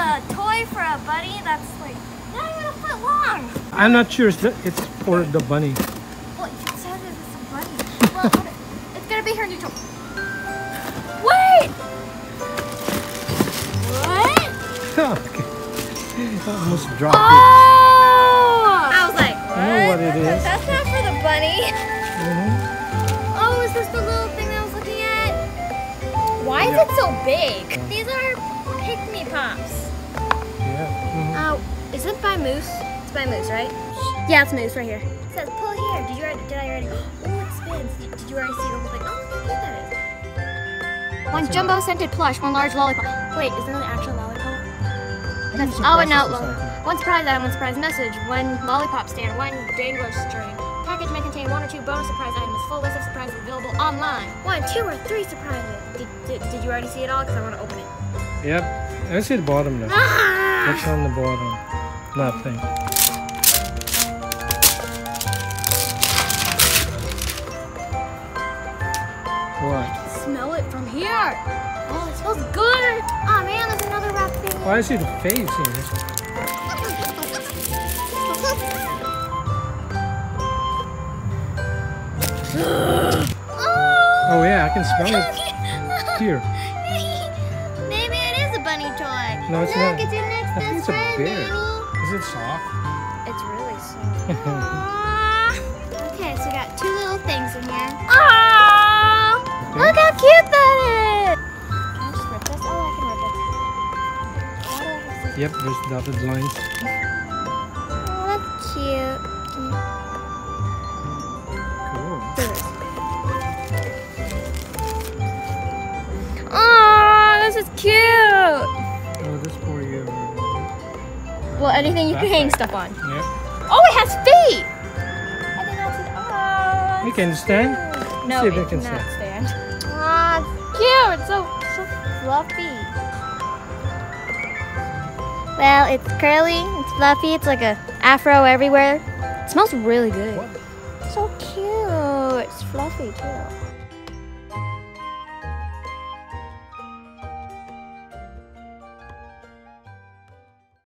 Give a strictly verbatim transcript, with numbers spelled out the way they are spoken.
a toy for a bunny that's like not even a foot long. I'm not sure it's, the, it's for the bunny. Well, it says it's a bunny. Well, it's gonna be her new toy. Wait! What? Okay. I almost dropped oh! it. I was like, what? I know what it that's, is. That's not for the bunny. Mm-hmm. Oh, is this the little thing that I was looking at? Why is Yeah. it so big? These are Pikmi pops. Yeah. Mm-hmm. Oh, is it by Moose? It's by Moose, right? Yeah, it's Moose right here. It says pull here. Did you already? Did I already? Oh, it spins. Did, did you already see the whole thing? Oh, look how cute that is. One That's jumbo enough. scented plush, one large lollipop. Wait, is that an actual lollipop? That's, It's a oh, and no. process recycling. One surprise item, one surprise message, one lollipop stand, one dangler string. Package may contain one or two bonus surprise items. Full list of surprises available online. One, two, or three surprises. Did, did, did you already see it all? Because I want to open it. Yep. I see the bottom now. Ah! What's on the bottom? Nothing. What? Smell it from here. Oh, it smells good. Oh man, there's another wrap thing. Oh, I see the face in it. oh, Oh yeah, I can smell it. Here. Maybe it is a bunny toy. No, it's Look, not. it's your next I think best it's a friend, bear. baby. Is it soft? It's really soft. Aww. Okay, so we got two little things in here. Aww! Okay. Look how cute that is! Can I just rip this? Oh, I can rip it. Why do I have scissors? Yep, there's dotted lines. Oh, that's cute. Can you... Cool. Scissors. Aww, this is cute! Oh, this for you. Well, anything you can hang Backpack. stuff on. Yep. Oh, it has feet! I did not see that. Oh, You can stand? no, See if it it can cannot stand. stand. Aw, it's cute. It's so, so fluffy. Well, it's curly, it's fluffy, it's like a afro everywhere. It smells really good. What? So cute. It's fluffy too.